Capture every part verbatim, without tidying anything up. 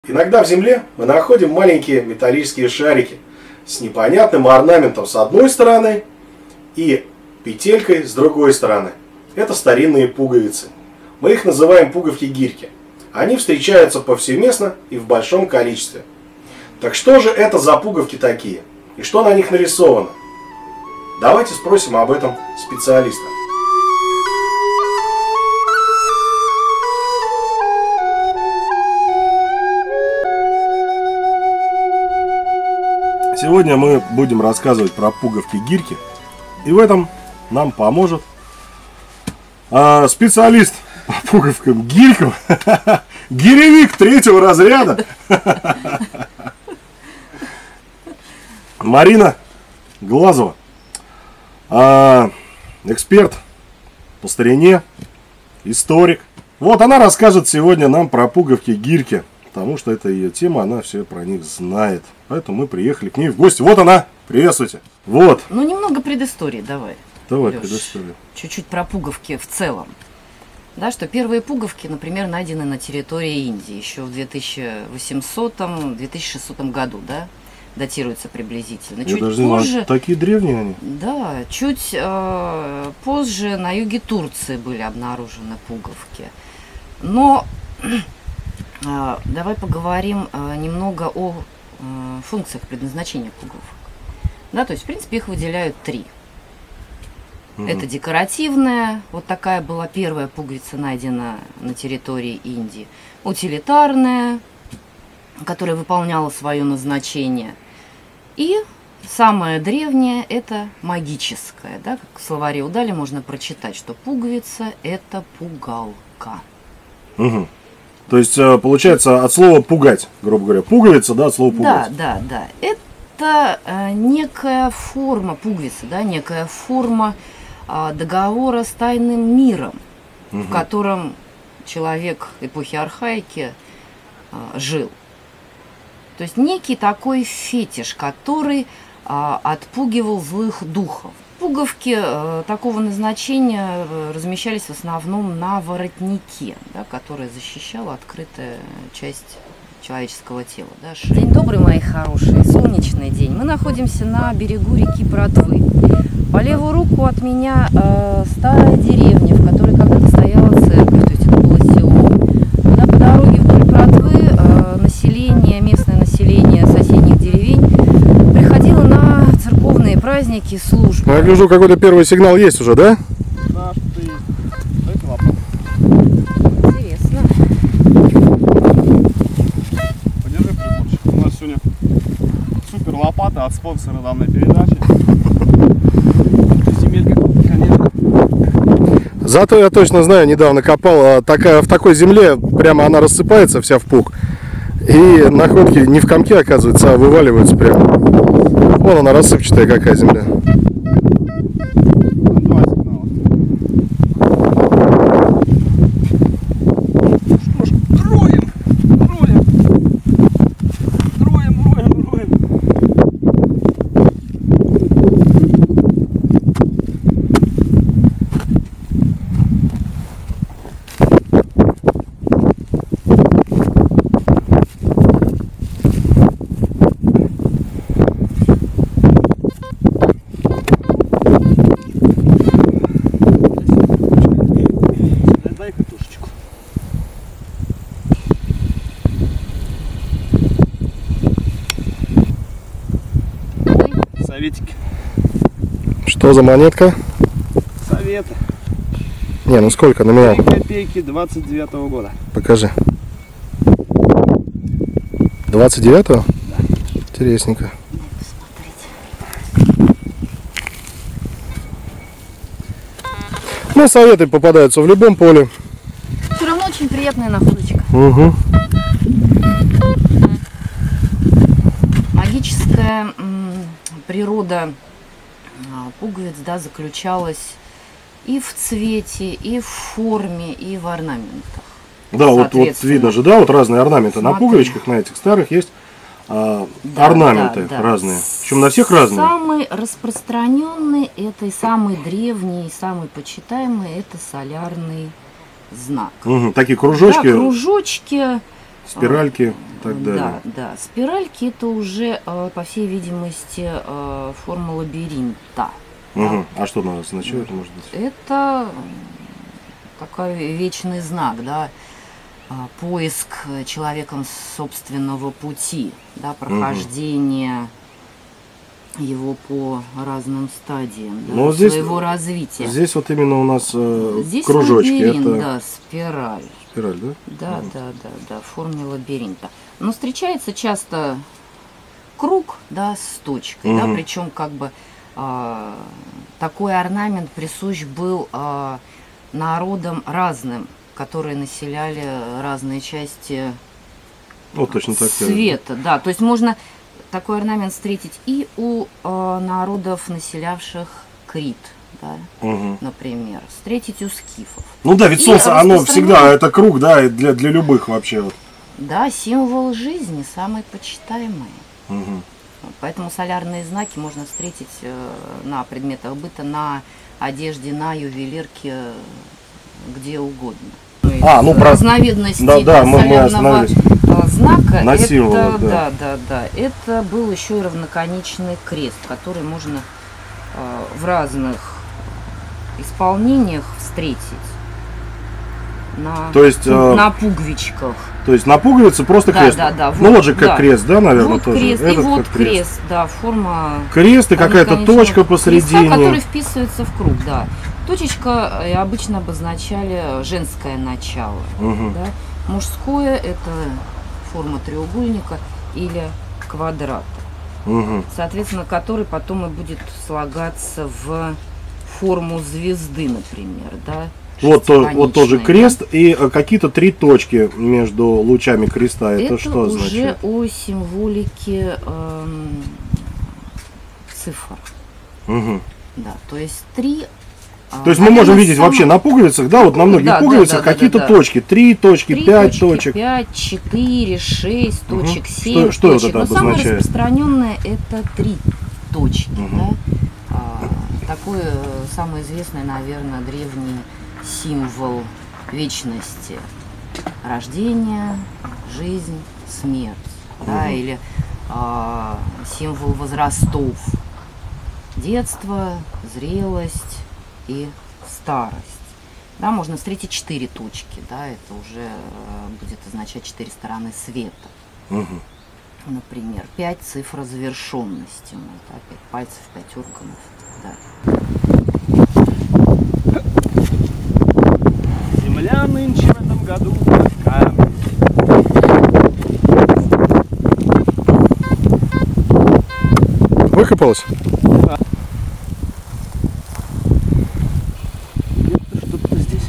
Иногда в земле мы находим маленькие металлические шарики с непонятным орнаментом с одной стороны и петелькой с другой стороны. Это старинные пуговицы. Мы их называем пуговки-гирьки. Они встречаются повсеместно и в большом количестве. Так что же это за пуговки такие? И что на них нарисовано? Давайте спросим об этом специалиста. Сегодня мы будем рассказывать про пуговки-гирьки. И в этом нам поможет а, специалист по пуговкам-гирькам, гиревик третьего разряда, Марина Глазова. А, эксперт по старине, историк. Вот она расскажет сегодня нам про пуговки-гирьки, потому что это ее тема, она все про них знает. Поэтому мы приехали к ней в гости. Вот она! Приветствуйте! Вот. Ну, немного предыстории давай. Давай, Леш, предысторию. Чуть-чуть про пуговки в целом. Да, что первые пуговки, например, найдены на территории Индии еще в две тысячи восьмисотом — две тысячи шестом году, да? Датируется приблизительно. Я чуть даже позже, знаю, такие древние они. Да, чуть э, позже на юге Турции были обнаружены пуговки. Но э, давай поговорим э, немного о э, функциях предназначения пуговок. Да, то есть, в принципе, их выделяют три. Mm-hmm. Это декоративная, вот такая была первая пуговица, найдена на территории Индии. Утилитарная, которая выполняла свое назначение. И самое древнее — это магическая. Да? Как в словаре Удали можно прочитать, что пуговица — это пугалка. Угу. То есть, получается, от слова пугать, грубо говоря. Пуговица, да, от слова пугать. Да, да, да. Это э, некая форма пуговицы, да, некая форма э, договора с тайным миром, угу. в котором человек эпохи архаики э, жил. То есть некий такой фетиш, который а, отпугивал злых духов. Пуговки а, такого назначения а, размещались в основном на воротнике, да, который защищал открытая часть человеческого тела. Да, день добрый, мои хорошие, солнечный день. Мы находимся на берегу реки Протвы. По левую руку от меня а, старая деревня, в которой когда-то стояла церковь, то есть это было село. Да, по дороге вдоль Протвы а, население, местное население соседних деревень приходило на церковные праздники, службы. Я гляжу, какой-то первый сигнал есть уже, да? Да, что есть. Это вопрос. Интересно. Подержи приборчик. У нас сегодня супер лопата от спонсора данной передачи. Земелька, конечно. Зато я точно знаю, недавно копал, такая, в такой земле прямо она рассыпается вся в пух. И находки не в комке, оказывается, а вываливаются прямо. Вон она рассыпчатая какая земля. Два сигнала. Что ж, роем, роем, роем, роем, роем. Дай-ка тушечку. Советики. Что за монетка? Советы. Не, ну сколько на меня? Копейки двадцать девятого года. Покажи. двадцать девятого? Да. Интересненько. Ну, советы попадаются в любом поле. Все равно очень приятная находочка. Угу. Магическая м, природа а, пуговиц, да, заключалась и в цвете, и в форме, и в орнаментах. Да, вот, вот видно же, да, вот разные орнаменты. Смотри. На пуговичках, на этих старых есть а, да, орнаменты да, да. разные. Причем на всех разные. Самый распространенный, это и самый древний, и самый почитаемый, это солярный знак. Угу, такие кружочки. Да, кружочки. Спиральки. так далее. Да, да. Спиральки это уже, э, по всей видимости, э, форма лабиринта. Угу. А что она означает, может быть? Это такой вечный знак, да, поиск человеком собственного пути, да, прохождение угу. его по разным стадиям, да, Но здесь, своего развития. Здесь вот именно у нас э, здесь кружочки. Лабиринт, это да, спираль. Спираль, да? Да, угу. да, да, да, в форме лабиринта. Но встречается часто круг, да, с точкой, угу. да, причем как бы э, такой орнамент присущ был э, народам разным, которые населяли разные части вот, точно так света. Да, то есть можно такой орнамент встретить и у э, народов, населявших Крит, да, угу. например, встретить у скифов. Ну да, ведь и солнце, оно всегда, это круг, да, для, для любых вообще. Вот. Да, символ жизни, самый почитаемый. Угу. Поэтому солярные знаки можно встретить э, на предметах быта, на одежде, на ювелирке, где угодно. А, ну, про... разновидности да, да, мы, солярного мы знака, на это, символах, да. Да, да, да, это был еще и равноконечный крест, который можно э, в разных исполнениях встретить на, то есть, э, на пуговичках. То есть на пуговице просто да, крест. Да, да, ну вот, вот же как да. крест, да, наверное, вот тоже. Крест, Этот и вот как крест. крест, да, форма. Крест и какая-то точка посередине. Креста, который вписывается в круг, да. Точечка обычно обозначали женское начало. Угу. Да? Мужское это форма треугольника или квадрата. Угу. Соответственно, который потом и будет слагаться в форму звезды, например, да. Вот, то, вот тоже крест, да? И какие-то три точки между лучами креста. Это, это что уже означает? О символике эм, цифр. Угу. Да, то есть три. То есть мы можем видеть сама... вообще на пуговицах, да, вот на многих да, пуговицах да, да, какие-то да, да. точки, три точки, три пять точки, точек. пять, четыре, шесть угу. точек, семь что, что точек. это Но самое обозначает? распространенное это три точки. Угу. Да? А, такой самый известный, наверное, древний символ вечности. Рождение, жизнь, смерть. Угу. Да? Или а, символ возрастов. Детство, зрелость и старость. Да, можно встретить четыре точки, да, это уже будет означать четыре стороны света. Угу. Например, пять цифра завершенности, ну, да, пять пальцев, пятерка, ну, да. Земля нынче в этом году такая. Выкопалась? Да. Где-то что-то здесь.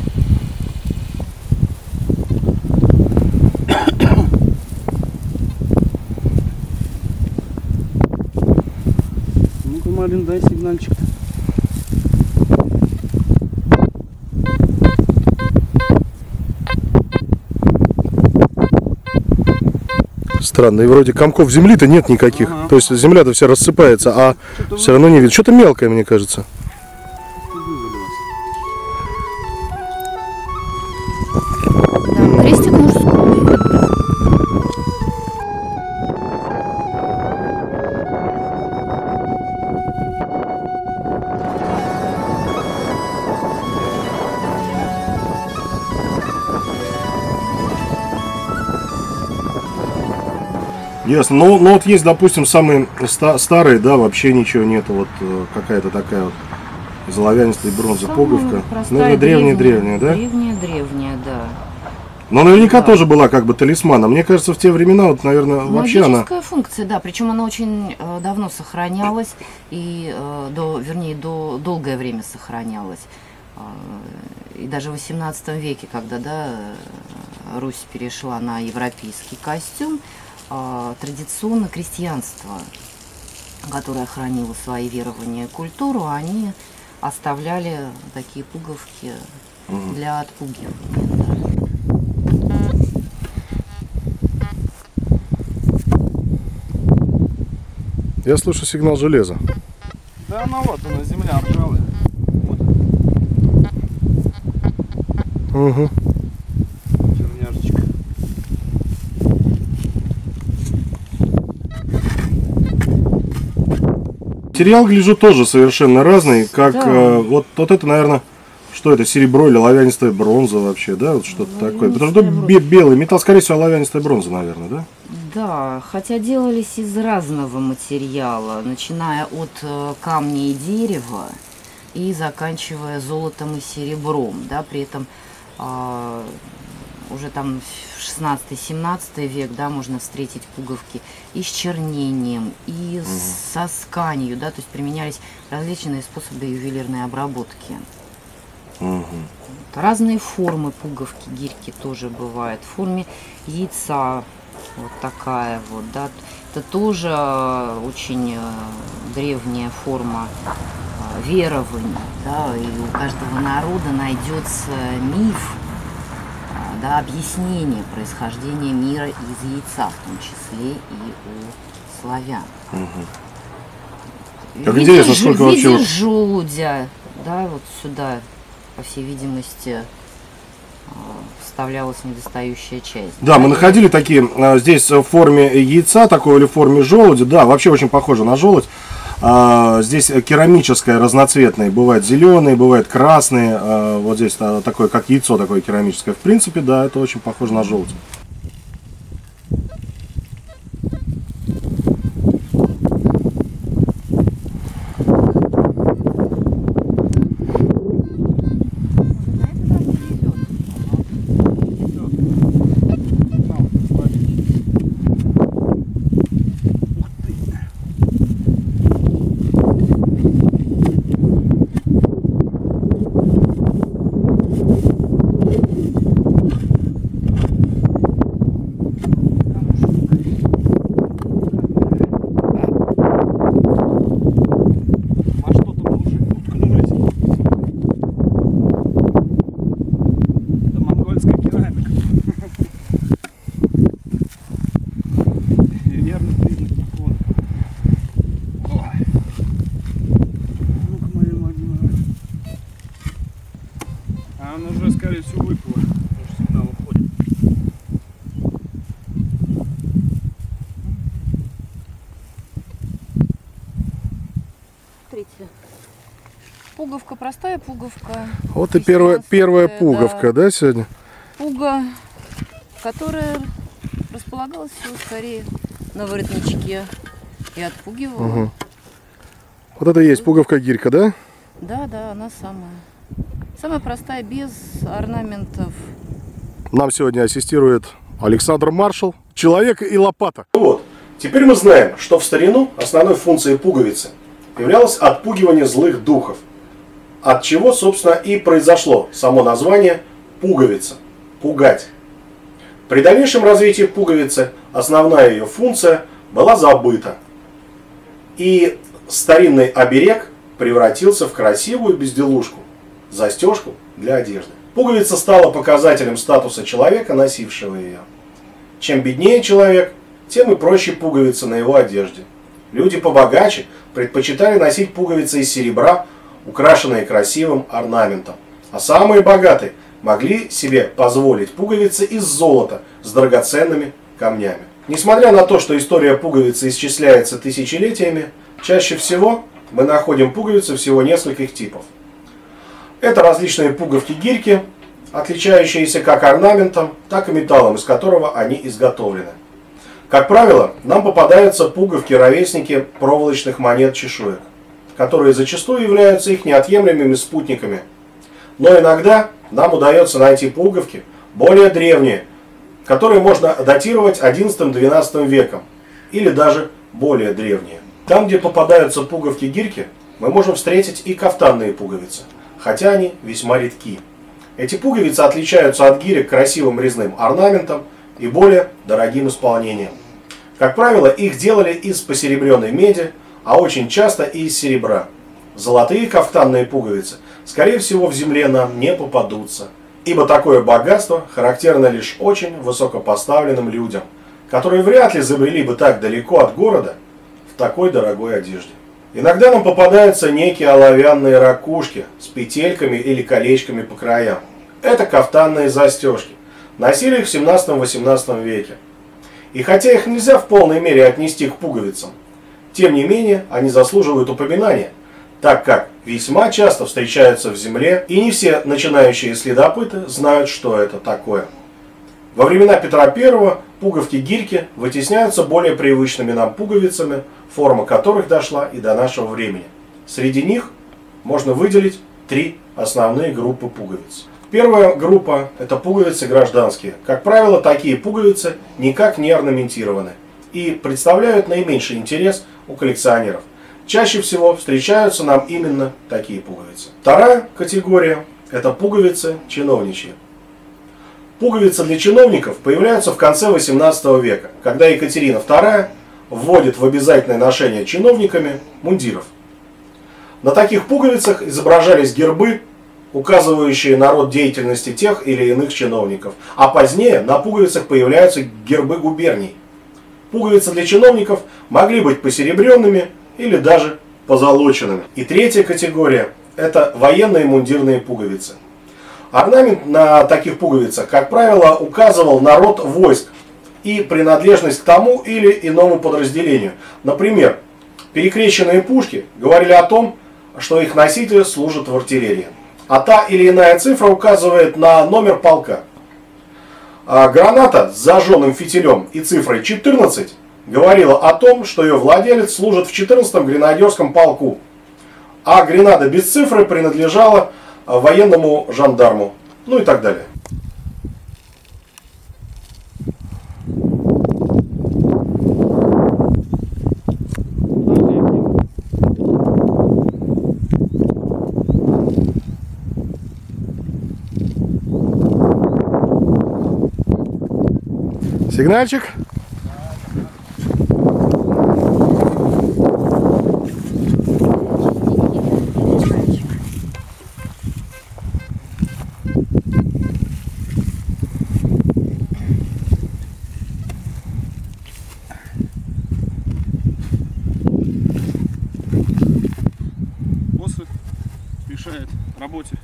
Ну-ка, Марин, дай сигнальчик. Странно, и вроде комков земли-то нет никаких. Ага. То есть земля-то вся рассыпается, а все равно не видно. Что-то мелкое, мне кажется. Да, крестик мужской. Ясно. Но, но вот есть, допустим, самые ста старые, да, вообще ничего нету. Вот какая-то такая вот из оловянистой бронзы Самая пуговка. простая, Наверное, древняя-древняя, да? Древняя-древняя, да. Но наверняка да. тоже была как бы талисманом. Мне кажется, в те времена, вот, наверное, вообще она... Магическая функция, да. Причем она очень э, давно сохранялась. И, э, до, вернее, до, долгое время сохранялась. Э, и даже в восемнадцатом веке, когда, да, Русь перешла на европейский костюм, э, традиционно крестьянство, которое хранило свои верования и культуру, они оставляли такие пуговки угу. для отпугивания. Я слышу сигнал железа. Да, ну вот она, земля ржавая. Вот. Угу. Черняшечка. Материал, гляжу, тоже совершенно разный. Как Да. э, вот, вот это, наверное, что это, серебро или оловянистая бронза вообще, да? Вот что-то такое. Потому что Оловянистая бе- белый металл, скорее всего, оловянистая бронза, наверное, да? Да, хотя делались из разного материала, начиная от э, камня и дерева и заканчивая золотом и серебром, да, при этом а, уже там в шестнадцатый-семнадцатый век, да, можно встретить пуговки и с чернением, и с- со сканью, да, то есть применялись различные способы ювелирной обработки. Мгм. Разные формы пуговки, гирьки тоже бывают. В форме яйца вот такая вот, да. Это тоже э, очень э, древняя форма э, верований, да, и у каждого народа найдется миф, э, да, объяснение происхождения мира из яйца, в том числе и у славян. Как В виде интересно, ж- сколько в виде вообще вот- желудя, да, вот сюда, по всей видимости, э, вставлялась недостающая часть. Да, мы находили такие а, здесь в форме яйца, такой или в форме желуди. Да, вообще очень похоже на желудь. А, здесь керамическое, разноцветное. Бывает зеленые, бывает красные. А, вот здесь а, такое, как яйцо такое керамическое. В принципе, да, это очень похоже на желудь. А что там уже уткнулись? Это монгольская керамика. И верный признак похода. Ой. Ну-ка, моя мать. А он уже, скорее всего, выплыл. Потому что сигнал уходит. Смотрите, пуговка, простая пуговка. Вот и первая, первая христианская, пуговка, да, сегодня? Пуга, которая располагалась всего скорее на воротничке и отпугивала. Мгм. Вот это и есть пуговка гирька, да? Да, да, она самая. Самая простая, без орнаментов. Нам сегодня ассистирует Александр Маршал. Человек и лопата. Вот. Теперь мы знаем, что в старину основной функцией пуговицы являлось отпугивание злых духов. От чего, собственно, и произошло само название пуговица. Пугать. При дальнейшем развитии пуговицы основная ее функция была забыта. И старинный оберег превратился в красивую безделушку. Застежку для одежды. Пуговица стала показателем статуса человека, носившего ее. Чем беднее человек, тем и проще пуговицы на его одежде. Люди побогаче предпочитали носить пуговицы из серебра, украшенные красивым орнаментом. А самые богатые могли себе позволить пуговицы из золота с драгоценными камнями. Несмотря на то, что история пуговицы исчисляется тысячелетиями, чаще всего мы находим пуговицы всего нескольких типов. Это различные пуговки-гирьки, отличающиеся как орнаментом, так и металлом, из которого они изготовлены. Как правило, нам попадаются пуговки-ровесники проволочных монет-чешуек, которые зачастую являются их неотъемлемыми спутниками. Но иногда нам удается найти пуговки более древние, которые можно датировать одиннадцатым-двенадцатым веком, или даже более древние. Там, где попадаются пуговки-гирьки, мы можем встретить и кафтанные пуговицы, хотя они весьма редки. Эти пуговицы отличаются от гирек красивым резным орнаментом и более дорогим исполнением. Как правило, их делали из посеребренной меди, а очень часто и из серебра. Золотые кафтанные пуговицы, скорее всего, в земле нам не попадутся, ибо такое богатство характерно лишь очень высокопоставленным людям, которые вряд ли забрели бы так далеко от города в такой дорогой одежде. Иногда нам попадаются некие оловянные ракушки с петельками или колечками по краям. Это кафтанные застежки. Носили их в семнадцатом-восемнадцатом веке. И хотя их нельзя в полной мере отнести к пуговицам, Тем не менее, они заслуживают упоминания, так как весьма часто встречаются в земле, и не все начинающие следопыты знают, что это такое. Во времена Петра Первого пуговки-гирьки вытесняются более привычными нам пуговицами, форма которых дошла и до нашего времени. Среди них можно выделить три основные группы пуговиц. Первая группа – это пуговицы гражданские. Как правило, такие пуговицы никак не орнаментированы и представляют наименьший интерес у коллекционеров. Чаще всего встречаются нам именно такие пуговицы. Вторая категория – это пуговицы чиновничьи. Пуговицы для чиновников появляются в конце восемнадцатого века, когда Екатерина Вторая вводит в обязательное ношение чиновниками мундиров. На таких пуговицах изображались гербы, указывающие на род деятельности тех или иных чиновников, а позднее на пуговицах появляются гербы губерний. Пуговицы для чиновников могли быть посеребренными или даже позолоченными. И третья категория – это военные мундирные пуговицы. Орнамент на таких пуговицах, как правило, указывал на род войск и принадлежность к тому или иному подразделению. Например, перекрещенные пушки говорили о том, что их носитель служит в артиллерии. А та или иная цифра указывает на номер полка. А граната с зажженным фитилем и цифрой четырнадцать говорила о том, что ее владелец служит в четырнадцатом гренадерском полку. А гренада без цифры принадлежала военному жандарму. Ну и так далее. Сигнальчик. Остров мешает работе.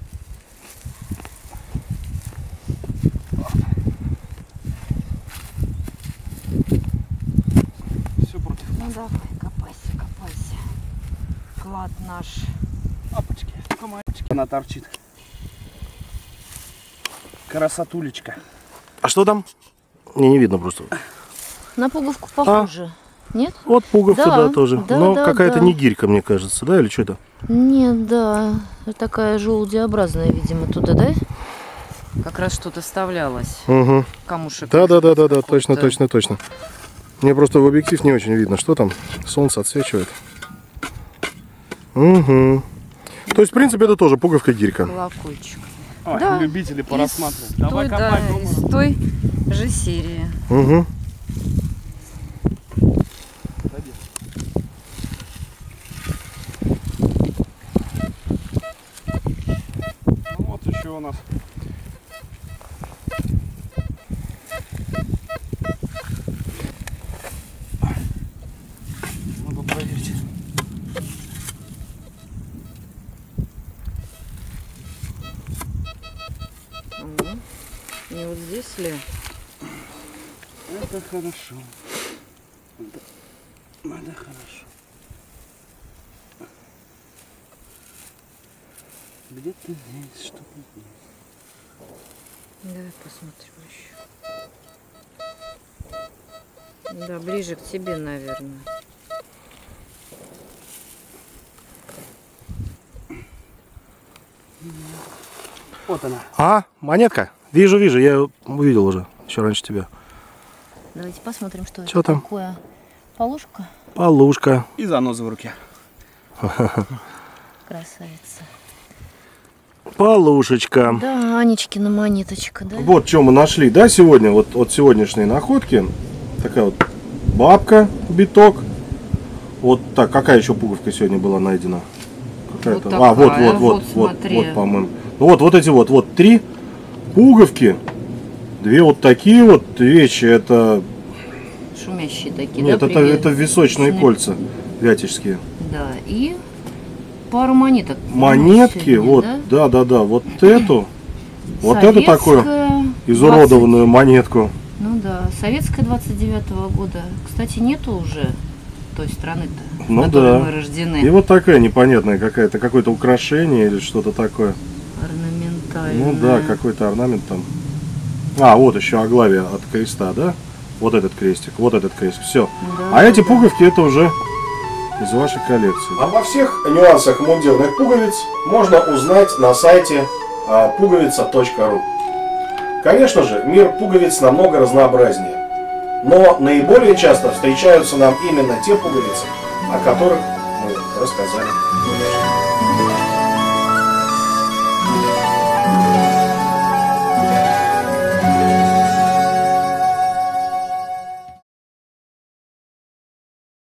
Ну давай, копайся, копайся. Клад наш. Апочки, комарочки. Она торчит. Красотулечка. А что там? Не, не видно просто. На пуговку похоже. Нет? Вот пуговка, да, Да, тоже. да, Но да, какая-то да. не гирька, мне кажется, да? Или что это? Нет, да. Такая желудеобразная, видимо, туда, да? Как раз что-то вставлялось. Угу. Камушек. Да, да, да, да, да, какой-то. точно, точно, точно. Мне просто в объектив не очень видно, что там. Солнце отсвечивает. Угу. То есть, в принципе, это тоже пуговка-гирька. Колокольчик. Ой, Да. любители порассматривать. Из Давай той, копай, да, дома. из той же серии. Угу. Ну вот еще у нас. Надо проверить. Угу. И вот здесь ли? Это хорошо. Это, это хорошо. Где-то здесь что-то есть. Давай посмотрим еще. Да, ближе к тебе, наверное. Вот она. А, монетка? Вижу, вижу, я ее увидел уже, еще раньше тебя. Давайте посмотрим, что Чё это там? такое. Полушка? Полушка. И заноза в руке. Красавица. Полушечка. Да, Анечкина монеточка, да? Вот что мы нашли, да, сегодня, вот от сегодняшней находки. Такая вот бабка, биток. Вот так, какая еще пуговка сегодня была найдена? Какая-то. Вот А, вот, такая, вот, вот, вот, вот, смотри. вот, по-моему. Ну вот, вот эти вот, вот три пуговки. Две вот такие вот вещи, это... Шумящие такие, Нет, да? это, привет? это височные Шумя- кольца вятичские. Да, и пару монеток. Монетки, сегодня, вот, да? да, да, да, вот эту, вот эту такую Советская изуродованную монетку. двадцать Ну да, советская двадцать девятого года. Кстати, нету уже той страны-то, Ну в которой да. мы рождены. И вот такая непонятная какая-то, какое-то украшение или что-то такое. Орнаментальная. Ну да, какой-то орнамент там. А, вот еще оглавие от креста, да? Вот этот крестик, вот этот крестик, все. Да, А эти да. пуговки это уже из вашей коллекции. Обо всех нюансах мундирных пуговиц можно узнать на сайте а, пуговица точка ру. Конечно же, мир пуговиц намного разнообразнее. Но наиболее часто встречаются нам именно те пуговицы, о которых мы рассказали.